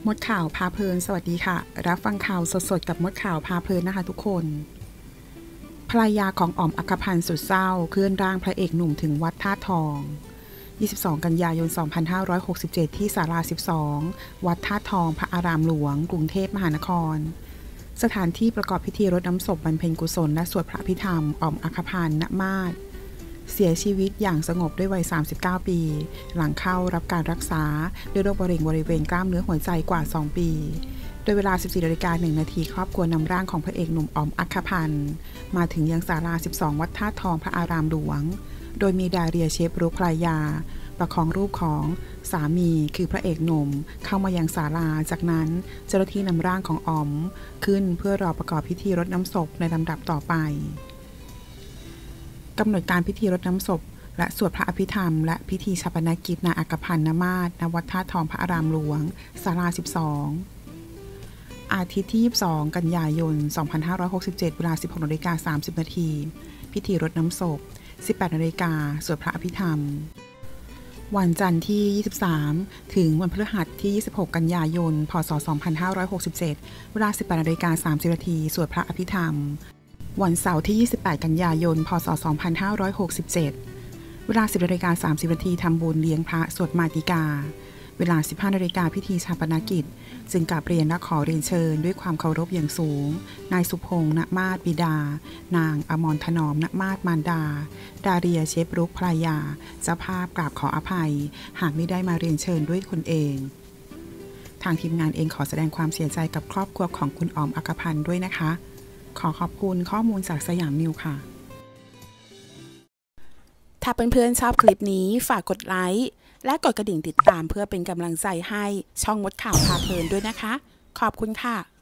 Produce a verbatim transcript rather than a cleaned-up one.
มดข่าวพาเพลินสวัสดีค่ะรับฟังข่าวสดๆกับมดข่าวพาเพลินนะคะทุกคนภรรยาของอ๋อมอัครพันธ์สุดเศร้าเคลื่อนร่างพระเอกหนุ่มถึงวัดธาตุทองยี่สิบสองกันยายนสองพันห้าร้อยหกสิบเจ็ดที่ศาลาสิบสองวัดธาตุทองพระอารามหลวงกรุงเทพมหานครสถานที่ประกอบพิธีรดน้ำศพบรรเพ็ญกุศลและสวดพระพิธรรมอ๋อมอัครพันธ์ณมาศเสียชีวิตอย่างสงบด้วยวัยสามสิบเก้าปีหลังเข้ารับการรักษาด้วยโรคมะเร็งบริเวณกล้ามเนื้อหัวใจกว่าสองปีโดยเวลา สิบสี่นาฬิกาหนึ่งนาทีครอบครัวนำร่างของพระเอกหนุ่มอ๋อมอัครพันธ์มาถึงยังศาลาสิบสองวัดธาตุทองพระอารามหลวงโดยมีดาเรียเชฟรุกภรรยาประคองรูปของสามีคือพระเอกหนุ่มเข้ามายังศาลาจากนั้นเจ้าหน้าที่นำร่างของอ๋อมขึ้นเพื่อรอประกอบพิธีรดน้ำศพในลำดับต่อไปกำหนดการพิธีรดน้ำศพและสวดพระอภิธรรมและพิธีฌาปนกิจนายอัครพันธ์ณมาศณวัดธาตุทองพระอารามหลวงศาลาสิบสองอาทิตย์ที่ยี่สิบสองกันยายนสองพันห้าร้อยหกสิบเจ็ดเวลา สิบหกนาฬิกาสามสิบนาทีพิธีรดน้ำศพ สิบแปดนาฬิกาสวดพระอภิธรรมวันจันทร์ที่ยี่สิบสามถึงวันพฤหัสที่ยี่สิบหกกันยายนพ.ศ. สองพันห้าร้อยหกสิบเจ็ดเวลา สิบแปดนาฬิกาสามสิบนาทีสวดพระอภิธรรมวันเสาร์ที่ยี่สิบแปดกันยายนพ.ศ. สองพันห้าร้อยหกสิบเจ็ดเวลา สิบนาฬิกาสามสิบนาทีทำบุญเลี้ยงพระสวดมาติกาเวลา สิบห้านาฬิกาพิธีฌาปนกิจจึงกราบเรียนและขอเรียนเชิญด้วยความเคารพอย่างสูงนายสุพงษ์ณมาศบิดานางอมรถนอมณมาศมารดาดาเรียเชฟรุกภรรยาเจ้าภาพกราบขออภัยหากไม่ได้มาเรียนเชิญด้วยคนเองทางทีมงานเองขอแสดงความเสียใจกับครอบครัวของคุณอ๋อมอัครพันธ์ด้วยนะคะขอขอบคุณข้อมูลจากสยามนิวค่ะถ้าเพื่อนๆชอบคลิปนี้ฝากกดไลค์และกดกระดิ่งติดตามเพื่อเป็นกำลังใจให้ช่องมดข่าวพาเพลินด้วยนะคะขอบคุณค่ะ